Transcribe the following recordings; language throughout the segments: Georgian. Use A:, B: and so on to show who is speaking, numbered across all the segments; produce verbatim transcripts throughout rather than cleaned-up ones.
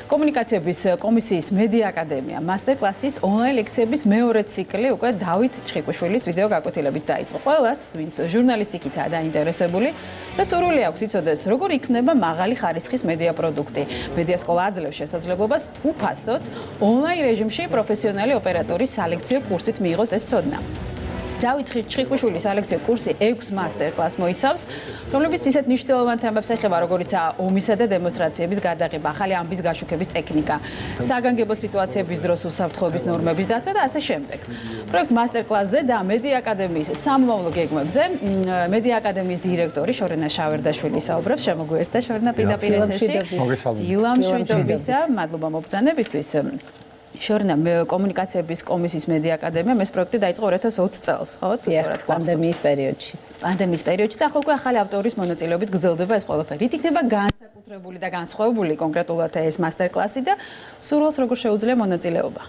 A: კომუნიკაციების კომისიის მედიაკადემია მასტერკლასის ონლაინ ლექციების მეორე ციკლი უკვე დავით ჩხიკვიშვილის ვიდეო გაკვეთილებით დაიწყო. ყველას, ვინც ჟურნალისტიკითაა დაინტერესებული და სურვილი აქვს იცოდეს, როგორ იქმნება მაღალი ხარისხის მედია პროდუქტი. მედია სკოლა აძლევს შესაძლებლობას უფასოდ ონლაინ რეჟიმში პროფესიონალი ოპერატორის სალექციო კურსით მიიღოს ეს ცოდნა. დავით ჩხიკვიშვილის სალექციო კურსი ექვს მასტერკლას მოიცავს, რომლებიც ისეთ მნიშვნელოვან თემებს ეხება, როგორიცაა ომისა და დემონსტრაციების გადაღება, ახალი ამბის გაშუქების ტექნიკა, საგანგებო სიტუაციების დროს უსაფრთხოების ნორმების დაცვა და ასე შემდეგ. პროექტ მასტერკლასზე და მედიაკადემიის სამომავლო გეგმებზე მედიაკადემიის დირექტორი შორენა შავერდაშვილი საუბრობს. შემოგვიერთდა შორენა პირდაპირ ეთერში. დილამ შვიდობისა, მადლობა მობრძანებისთვის. შორენა კომუნიკაციების კომისიის მედიაკადემია ეს პროექტი დაიწყო ორი ათას ოცი წელს, ხო? სწორად
B: პანდემიის პერიოდში.
A: პანდემიის პერიოდში და ახლა უკვე ახალი ავტორის მონაწილეობით გრძელდება ეს ყველაფერი. რით იქნება განსაკუთრებული და განსხვავებული კონკრეტულად ეს მასტერკლასი და სურვილს როგორ შეუძლია მონაწილეობა?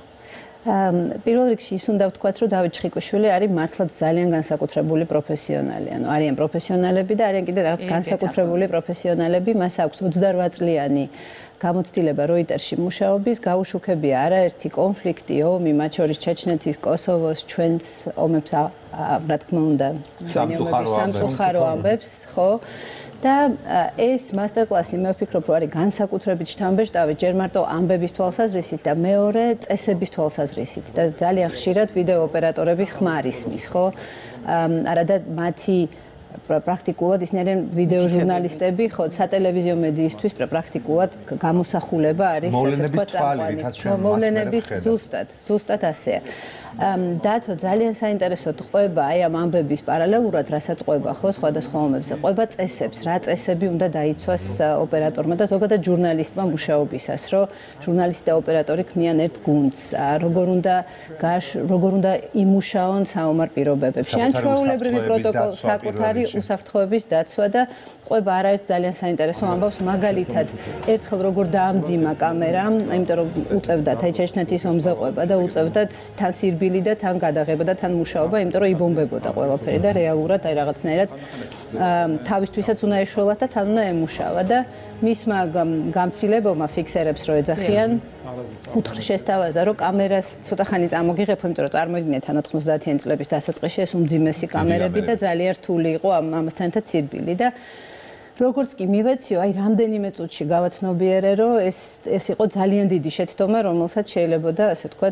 B: პირველ რიგში ის უნდა ვთქვათ, რომ დავით ჩხიკვიშვილი არის მართლაც ძალიან განსაკუთრებული პროფესიონალი. ანუ არიან პროფესიონალები და არიან კიდე რაღაც განსაკუთრებული პროფესიონალები. მას აქვს ოცდარვა წლიანი გამოცდილება როიტერში მუშაობის, გაუშუქებია არაერთი კონფლიქტი, ომი, მათ შორის ჩეჩნეთის, კოსოვოს, ჩვენს ომებს, რა თქმა უნდა, სამწუხარო ამბებს, ხო? და ეს მასტერკლასი მე ვფიქრობ, რომ არის განსაკუთრებით შთამბეჭდავი ჯერ მარტო ამბების თვალსაზრისით და მეორე წესების თვალსაზრისით და ძალიან ხშირად ვიდეო ოპერატორების ხმარისმის, ხო? არა და მათი პრაქტიკულად ისინი არიან ვიდეო ჟურნალისტები, ხო, სატელევიზიო მედიისთვის პრაქტიკულად გამოსახულება არის
C: ასე ვთქვათ, წამყვანი.
B: მოვლენების ზუსტად, ზუსტად ასეა. დათო ძალიან საინტერესოდ ყვება აი ამ ამბების პარალელურად, რასაც ყვება, ხო, სხვადასხვა ომებზე. ყვება წესებს, რა წესები უნდა დაიცვას ოპერატორმა და ზოგადად ჟურნალისტმა მუშაობისას, რომ ჟურნალისტი და ოპერატორი ქმნიან ერთ გუნდს, როგორ უნდა როგორ უნდა იმუშაონ საომარ პირობებში. ან ჩვეულებრივი პროტოკოლი, საკუთარი უსაფრთხოების დაცვა და ყვება არაერთ ძალიან საინტერესო ამბავს, მაგალითად, ერთხელ როგორ დაამძიმა კამერა, იმიტომ რომ უწევდათ აი ჩეჩნეთის ომზე ყვება და უწევდათ თან სირბილი და თან გადაღება და თან მუშაობა, იმიტომ რომ იბომბებოდა ყველაფერი და რეალურად აი რაღაცნაირად თავისთვისაც უნდა ეშველათ და თან უნდა ემუშავა და მისმა გამცილებელმა ფიქსერებს რო ეძახიან უთხრა შესთავაზა, რომ კამერას ცოტა ხანი წამოგიღებ, იმიტომ რომ წარმოიდგინეთ ან ოთხმოცდაათიანი წლების დასაწყისში ეს უმძიმესი კამერები და ძალიან რთული იყო ამასთან ერთად სირბილი და როგორც კი მივეციო, აი რამდენიმე წუთში გავაცნობიერე, რომ ეს ეს იყო ძალიან დიდი შეცდომა, რომელსაც შეიძლება და ასე ვთქვათ,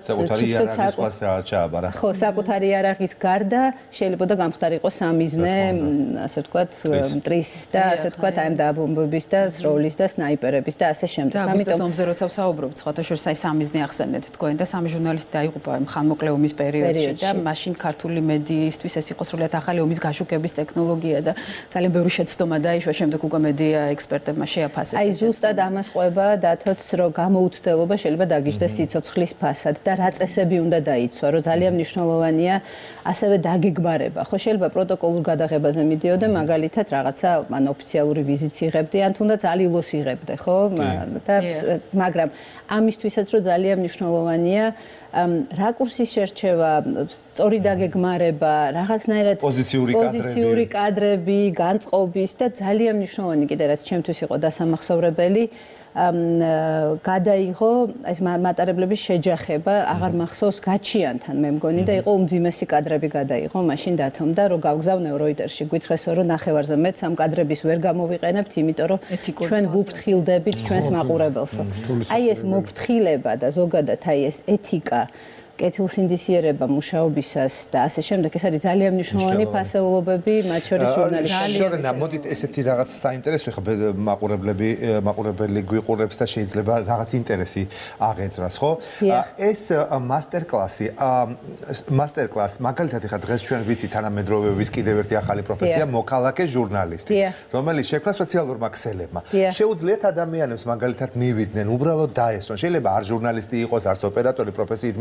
B: ხო, საკუთარი იარაღის გარდა შეიძლება და გამხდარიყო სამიზნე, ასე ვთქვათ, მტრის და ასე ვთქვათ, აი ამ დაბომბების და სროლის და სნაიპერების და ასე შემდეგ.
A: ამიტომ ომზე როცა ვსაუბრობთ, სხვათა შორის აი სამიზნე ახსენეთ თქვენ და სამი ჟურნალისტი დაიღუპა ამ ხანმოკლე ომის პერიოდში და მაშინ ქართული მედიისთვის ეს იყო სრულიად ახალი ომის გაშუქების ტექნოლოგია და ძალიან ბევრი შეცდომა დაიშვა შემდეგ უკვე მედია ექსპერტებმა შეაფასეს.
B: აი ზუსტად ამას ყვება დათოც, რომ გამოუცდელობა შეიძლება დაგიჯდეს სიცოცხლის ფასად და რა წესები უნდა დაიცვა, რომ ძალიან მნიშვნელოვანია ასევე დაგეგმარება. ხო შეიძლება პროტოკოლურ გადაღებაზე მიდიოდე, მაგალითად რაღაცა ან ოფიციალური ვიზიტს იღებდი, ან თუნდაც ალილოს იღებდე, ხო? და მაგრამ ამისთვისაც რომ ძალიან მნიშვნელოვანია რაკურსის შერჩევა, სწორი დაგეგმარება, რაღაცნაირად პოზიციური კადრები, განწყობის და ძალიან მნიშვნელოვანი კიდე რაც ჩემთვის იყო დასამახსოვრებელი, გადაიღო ეს მატარებლების შეჯახება, აღარ მახსოვს გაჩიანთან მე მგონი და იყო უმძიმესი კადრები გადაიღო, მაშინ დათომ და რომ გავგზავნეო როიტერში, გითხრესო რომ ნახევარზე მეც ამ კადრების ვერ გამოვიყენებთ, იმიტომ რომ ჩვენ ვუფრთხილდებით ჩვენს მაყურებელსო. აი ეს მოფრთხილება და ზოგადად აი ეს ეთიკა კეთილსინდისიერება მუშაობისას და ასე შემდეგ ეს არის ძალიან მნიშვნელოვანი ფასეულობები, მათ შორის ჟურნალისტები.
C: შორენა, მოდით ესეთი რაღაც საინტერესო ხა მაყურებლები, მაყურებელი გვიყურებს და შეიძლება რაღაც ინტერესი აღეძრას, ხო? ეს მასტერკლასი, მასტერკლას, მაგალითად ხა დღეს ჩვენ ვიცით თანამედროვეობის კიდევ ერთი ახალი პროფესია, მოქალაქე ჟურნალისტი, რომელიც შექმნა სოციალურმა ქსელებმა. შეუძლიათ ადამიანებს მაგალითად მივიდნენ, უბრალოდ დაესვან. შეიძლება არ ჟურნალისტი იყოს, არც ოპერატორი პროფესიით, მაგრამ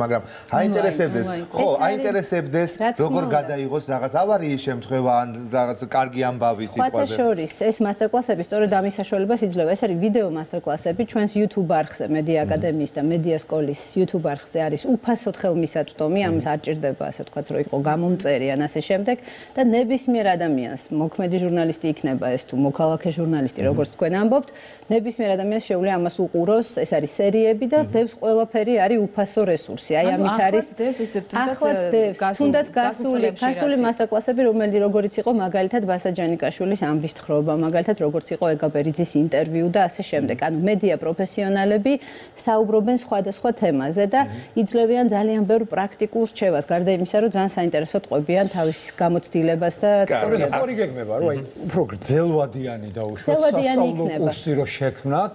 C: აინტერესებდეს, ხო, აინტერესებდეს როგორ გადაიღოს რაღაც ავარიის შემთხვევა ან რაღაც კარგი ამბავი სიტყვაზე.
B: შორის ეს მასტერკლასები სწორედ ამის საშუალებას იძლევა. ეს არის ვიდეო მასტერკლასები ჩვენს YouTube არხზე, მედიაკადემიის და მედიასკოლის YouTube არხზე არის უფასოდ ხელმისაწვდომი, ამას არ ჭირდება ასე ვთქვათ, რომ იყო გამომწერი ან ასე შემდეგ და ნებისმიერ ადამიანს, მოქმედი ჟურნალისტი იქნება ეს თუ მოქალაქე ჟურნალისტი, როგორც თქვენ ამბობთ, ნებისმიერ ადამიანს შეუძლია ამას უყუროს, ეს არის სერიები და დევს ყველაფერი არის უფასო რესურსი. აი ამით არის ახლაც დევს, თუნდაც გასული, გასული მასტერკლასები, რომელიც როგორც იყო მაგალითად ბასა ჯანიკაშვილის ამბის თხრობა, მაგალითად როგორც იყო ეგაბერიძის ინტერვიუ და ასე შემდეგ. ანუ მედია პროფესიონალები საუბრობენ სხვადასხვა თემაზე და იძლევიან ძალიან ბევრ პრაქტიკულ რჩევას, გარდა იმისა, რომ ძალიან საინტერესო ტყვებიან თავის გამოცდილებას და ცხოვრებას.
D: ხორი გეგმება, რომ აი უფრო გრძელვადიანი დაუშვათ სასწავლო კურსი რო შექმნათ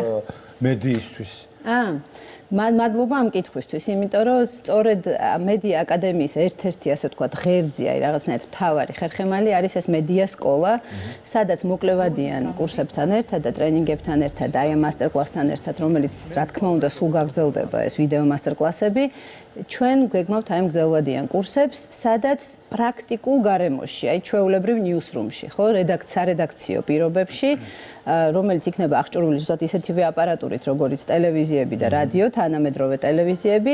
D: მედიისთვის. აა მადლობა ამ კითხვისთვის, იმიტომ რომ სწორედ მედია აკადემიის ერთ-ერთი ასე ვთქვათ ღერძი, აი რაღაცნაირად მთავარი ხერხემალი არის ეს მედია სკოლა, სადაც მოკლევადიან კურსებთან ერთად და ტრენინგებთან ერთად, აი ამ მასტერკლასთან ერთად, რომელიც რა თქმა უნდა სულ გაგრძელდება ეს ვიდეო მასტერკლასები, ჩვენ გვეგმავთ აი ამ გრძელვადიან კურსებს, სადაც პრაქტიკულ გარემოში, აი ჩვეულებრივ ნიუსრუმში, ხო, რედაქცია-რედაქციო პირობებში, რომელიც იქნება აღჭურვილი ზუსტად ისეთივე აპარატურით, როგორიც ტელევიზიები და რადიო, თანამედროვე ტელევიზიები,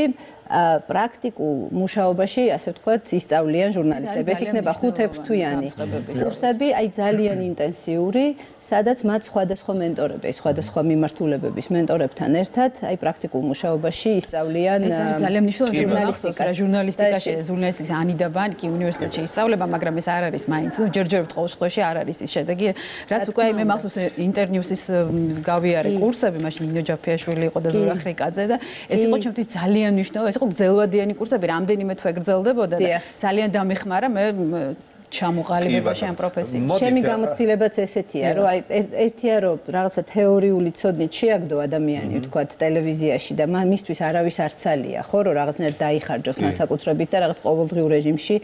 D: პრაქტიკულ მუშაობაში, ასე ვთქვათ, ისწავლიან ჟურნალისტები. ეს იქნება ხუთ-ექვს თვიანი კურსები, აი ძალიან ინტენსიური, სადაც მათ სხვადასხვა მენტორები, სხვადასხვა მიმართულებების მენტორებთან ერთად, აი პრაქტიკულ მუშაობაში ისწავლიან
A: ეს არის ძალიან მნიშვნელოვანი ჟურნალისტიკა, ჟურნალისტიკაში, ჟურნალისტიკის ანიდა ბანკი უნივერსიტეტში ისწავლება, მაგრამ ეს არ არის მაინც, ჯერჯერობით ყოველ შემთხვევაში არ არის ის შედეგი, რაც უკვე მე მახსოვს ინტერნიუსის გავიარე კურსები, მაშინ ნინო ჯაფიაშვილი იყო და ზურა ხრიკაძე და ეს იყო ჩემთვის ძალიან მნიშვნელოვანი, ეს იყო გრძელვადიანი კურსები, რამდენიმე თვე გრძელდებოდა და ძალიან დამეხმარა მე ჩამოყალიბებაში ამ პროფესიაში.
B: ჩემი გამოცდილებაც ესეთია, რომ აი ერთია რომ რაღაცა თეორიული ცოდნით შეაგდო ადამიანი, ვთქვათ, ტელევიზიაში და მისთვის არავის არ ცალია, ხო, რომ რაღაცნაირად დაიხარჯოს განსაკუთრებით და რაღაც ყოველდღიურ რეჟიმში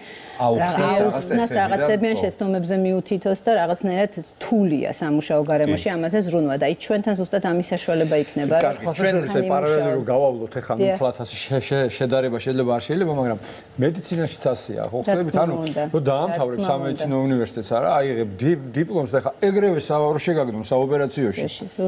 B: აუხსნას რაღაცებიან შეცდომებზე მიუთითოს და რაღაცნაირად რთულია სამუშაო გარემოში ამაზე ზრუნვა და აი ჩვენთან ზუსტად ამის საშუალება იქნება.
D: ჩვენ ეს პარალელი რომ გავავლოთ ახლა ნუ თლათ ასე შედარება შეიძლება არ შეიძლება, მაგრამ მედიცინაშიც ასეა, ხო, ხდებით, ანუ რომ დაამთავრე სამედიცინო უნივერსიტეტს არა, აიღებ დიპლომს და ხა ეგრევე საავრო შეგაგდონ საოპერაციოში.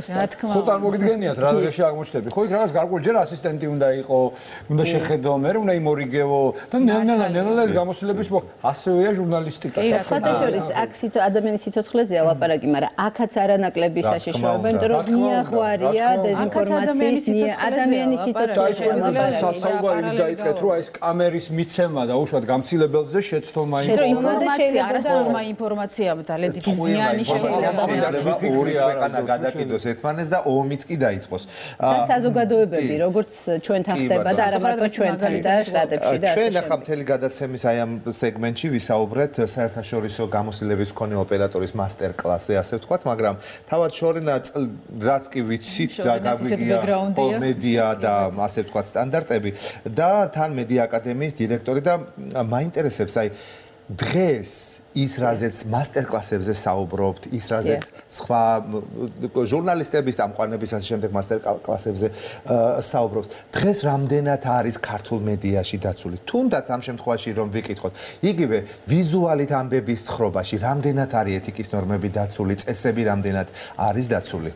D: ხო წარმოგიდგენიათ რა დღეში აღმოჩნდები. ხო იქ რაღაც გარკვეული ჯერ ასისტენტი უნდა იყო, უნდა შეხედო, მე უნდა იმორიგებო და ნელა-ნელა ეს გამოცდილების ასევეა ჟურნალისტიკა.
B: სხვათა შორის აქ ადამიანის სიცოცხლეზეა ლაპარაკი, მაგრამ აქაც არანაკლები საშიშროება, იმიტომ რომ მიაღვარია დეზინფორმაციის ადამიანის სიცოცხლეში.
D: საუბარი დაიწყეთ, რომ აი ეს კამერის მიცემა და უშუალოდ გამცილებელზე შეცდომა
A: ინფორმაცია არასწორმა ინფორმაციამ ძალიან დიდი ზიანი
C: შეიძლება ორი ქვეყანა გადაკიდოს ერთმანეთს და ომიც კი დაიწყოს.
B: და საზოგადოებები, როგორც ჩვენთან ხდება და არა მარტო ჩვენთან და შტატებში და
C: ჩვენ ახლა მთელი გადაცემის აი ამ სეგმენტში ვისაუბრეთ საერთაშორისო გამოცდილების მქონე ოპერატორის მასტერკლასზე, ასე ვთქვათ, მაგრამ თავად შორინა რაც კი ვიცით და გაგვიგია მედია და ასე ვთქვათ სტანდარტები და თან მედია აკადემიის დირექტორი და მაინტერესებს აი დღეს ის რაზეც მასტერკლასებზე საუბრობთ, ის რაზეც სხვა ჟურნალისტების ამყვანების ასე შემდეგ მასტერკლასებზე საუბრობს. დღეს რამდენად არის ქართულ მედიაში დაცული? თუნდაც ამ შემთხვევაში რომ ვიკითხოთ, იგივე ვიზუალით ამბების თხრობაში რამდენად არის ეთიკის ნორმები დაცული, წესები რამდენად არის დაცული?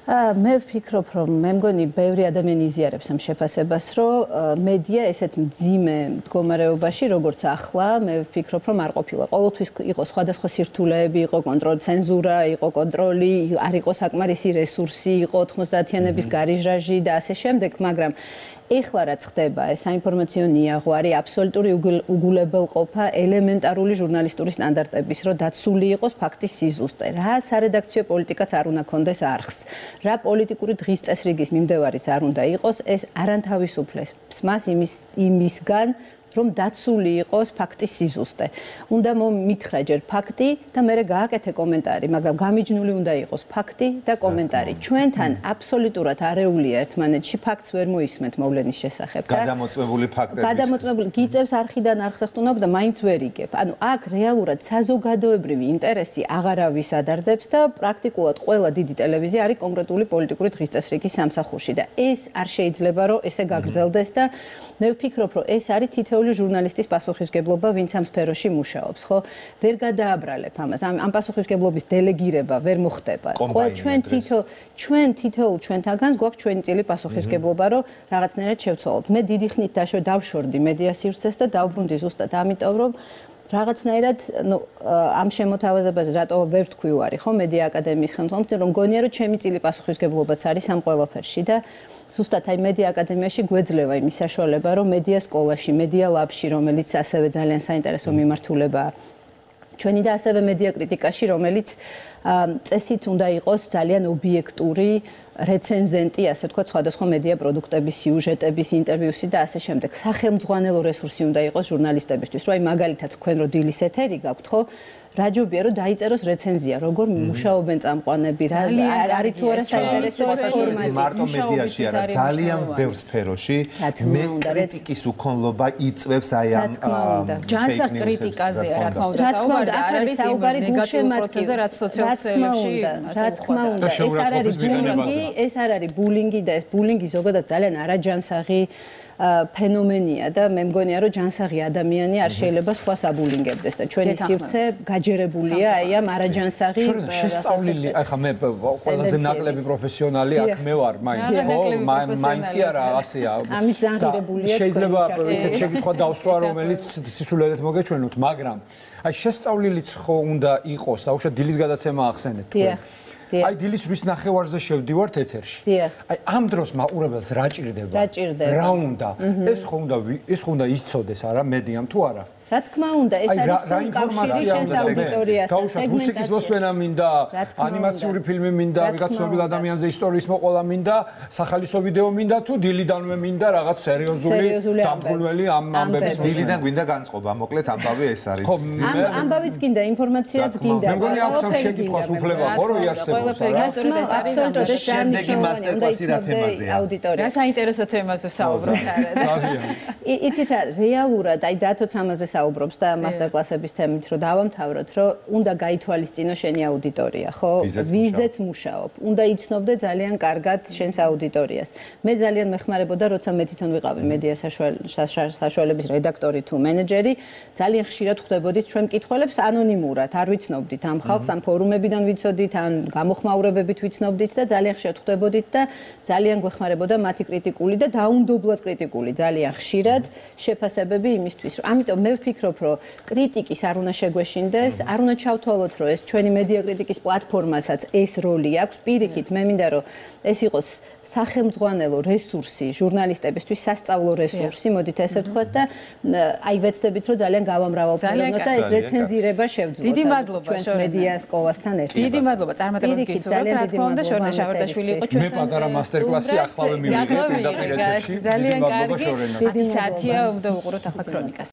B: მე ვფიქრობ, რომ მე მგონი ბევრი ადამიანი იზიარებს ამ შეფასებას, რომ მედია ესეთ მძიმე მდგომარეობაში, როგორც ახლა, მე ვფიქრობ, რომ არ ყოფილა. ყოველთვის იყო სხვადასხვა სირთულეები, იყო კონტროლი, ცენზურა, იყო კონტროლი, არ იყო საკმარისი რესურსი, იყო ოთხმოცდაათიანების გარიჟრაჟი და ასე შემდეგ, მაგრამ ეხლა რაც ხდება, ეს საინფორმაციო ნიაღვარი, აბსოლუტური უგულებელყოფა ელემენტარული ჟურნალისტური სტანდარტების, რომ დაცული იყოს ფაქტის სიზუსტე. რა სარედაქციო პოლიტიკაც არ უნდა კონდეს არხს. რა პოლიტიკური დღის წესრიგის მიმდევარიც არ უნდა იყოს, ეს არანთავისუფლებს მას იმის იმისგან რომ დაცული იყოს ფაქტის სიზუსტე. უნდა მომითხრა ჯერ ფაქტი და მერე გააკეთე კომენტარი, მაგრამ გამიჯნული უნდა იყოს ფაქტი და კომენტარი. ჩვენთან აბსოლუტურად არეულია ერთმანეთში, ფაქტს ვერ მოისმენთ მოვლენის შესახებ.
C: გადამოწმებული ფაქტები.
B: გადამოწმებული გიწევს არხიდან არხზე ხტუნავ და მაინც ვერ იგებ. ანუ აქ რეალურად საზოგადოებრივი ინტერესი აღარავის ადარდებს და პრაქტიკულად ყველა დიდი ტელევიზია არის კონკრეტული პოლიტიკური დღესწესრიგის სამსახურში და ეს არ შეიძლება რომ ესე გაგრძელდეს და მე ვფიქრობ რომ ეს არის თითოეული ჟურნალისტის პასუხისმგებლობა, ვინც ამ სფეროში მუშაობს, ხო? ვერ გადააბრალებ ამას. ამ ამ პასუხისმგებლობის დელეგირება ვერ მოხდება. ყველა ჩვენ თითო ჩვენ თითოეულ ჩვენთაგანს გვაქვს ჩვენი წილი პასუხისმგებლობა, რომ რაღაცნაირად შევცვალოთ. მე დიდი ხნით დავშორდი მედია სივრცეს და დავბრუნდი ზუსტად ამიტომ, რომ რაღაცნაირად, ნუ ამ შემოთავაზებაზე რატო ვერ თქვი ვარი, ხო, მედიაკადემიის ხელმძღვანელს, რომ მგონია, რომ ჩემი წილი პასუხისმგებლობაც არის ამ ყველაფერში და ზუსტად აი მედიაკადემიაში გვეძლევა იმის საშუალება, რომ მედია სკოლაში, მედია ლაბში, რომელიც ასევე ძალიან საინტერესო მიმართულებაა. ჩვენი და ასევე მედია კრიტიკაში, რომელიც წესით უნდა იყოს ძალიან ობიექტური რეცენზენტი, ასე ვთქვათ, სხვადასხვა მედია პროდუქტების, სიუჟეტების, ინტერვიუსი და ასე შემდეგ. სახელმძღვანელო რესურსი უნდა იყოს ჟურნალისტებისთვის, რომ აი მაგალითად თქვენ რო დილის ეთერი გაქვთ, ხო? რა ჯობია რომ დაიწეროს რეცენზია, როგორ მუშაობენ წამყვანები, რა არის თუ არა საინტერესო ფორმატი.
C: მარტო მედიაში არა, ძალიან ბევრ სფეროში მე კრიტიკის უქონლობა იწვევს აი ამ
A: ჯანსაღ კრიტიკაზეა, რა თქმა უნდა, საუბარი არ არის საუბარი ნეგატიურ პროცესზე, რაც სოციალურ ქსელებში
B: რა თქმა უნდა, ეს არ არის ბულინგი, ეს არ არის ბულინგი და ეს ბულინგი ზოგადად ძალიან არაჯანსაღი ფენომენია და მე მგონია რომ ჯანსაღი ადამიანი არ შეიძლება სხვას აბულინგებდეს და ჩვენი სივრცე გაჯერებულია აი ამ არაჯანსაღი
D: შესწავლილი ახლა მე ყველაზე ნაკლები პროფესიონალი აქ მე ვარ მაინც ხო მაინც კი არა ასეა
B: ამით ზანგირებულია
D: შეიძლება ისეთ შეკითხვა დავსვა რომელიც სიცულელეთ მოგეჩვენოთ მაგრამ აი შესწავლილიც ხო უნდა იყოს და უშუალოდ დილის გადაცემა ახსენეთ თქვენ აი დილის რის ნახევარზე შევდივართ ეთერში. აი ამ დროს მაყურებელს რა ჭირდება?
B: რა ჭირდება?
D: რა უნდა? ეს ხო უნდა ეს ხო უნდა იცოდეს არა მედიამ თუ არა?
B: რა თქმა უნდა, ეს არის სულ კავშირი შენს აუდიტორიასთან.
D: გაუშვათ მუსიკის მოსმენა მინდა, ანიმაციური ფილმი მინდა, ვიღაც ცნობილ ადამიანზე ისტორიის მოყოლა მინდა, სახალისო ვიდეო მინდა თუ დილიდანვე მინდა რაღაც სერიოზული დამბრუნველი ამ ამბების მოსმენა.
C: დილიდან გვინდა განწყობა, მოკლედ ამბავი ეს არის.
B: ამ ამბავიც გინდა, ინფორმაციაც გინდა.
D: მე მგონი აქვს ამ შეკითხვას უფლება ხო რომ იარსებოს რა?
B: აბსოლუტურად ეს
C: შემდეგი მასტერკლასი რა თემაზეა?
B: აუდიტორია.
A: რა საინტერესო თემაზე საუბრობთ არა?
D: ძალიან.
B: იცით რა, რეალურად აი დათოც ამაზე საუბრობს და მასტერკლასების თემით რომ დავამთავროთ, რომ უნდა გაითვალისწინო შენი აუდიტორია, ხო? ვიზეც მუშაობ. უნდა იცნობდე ძალიან კარგად შენს აუდიტორიას. მე ძალიან მეხმარებოდა, როცა მე თვითონ ვიყავი მედია საშუალების რედაქტორი თუ მენეჯერი, ძალიან ხშირად ხვდებოდით ჩვენ მკითხველებს ანონიმურად, არ ვიცნობდით ამ ხალხს, ამ ფორუმებიდან ვიცოდით, ან გამოხმაურებებით ვიცნობდით და ძალიან ხშირად ხვდებოდით და ძალიან გვეხმარებოდა მათი კრიტიკული და დაუნდობლად კრიტიკული, ძალიან ხშირად შეფასებები იმისთვის, რომ ამიტომ მე ვფიქრობ, რომ კრიტიკის არ უნდა შეგვეშინდეს, არ უნდა ჩავთვალოთ, რომ ეს ჩვენი მედია კრიტიკის პლატფორმასაც ეს როლი აქვს. პირიქით, მე მინდა, რომ ეს იყოს სახელმძღვანელო რესურსი ჟურნალისტებისთვის, სასწავლო რესურსი, მოდით ესე ვთქვათ და აი ვეცდებით, რომ ძალიან გავამრავალფეროვნოთ და ეს რეცენზირება შევძლოთ.
A: დიდი მადლობა
B: ჩვენს მედია სკოლასთან ერთად.
A: დიდი მადლობა, წარმატებებს გისურვებთ, რა თქმა უნდა, შორნა შავარდაშვილი იყო
D: ჩვენ. მე პატარა მასტერკლასი ახლავე მივიღე პირდაპირ ეთერში.
A: ძალიან კარგი. ათი საათია უნდა უყუროთ ახლა ქრონიკას.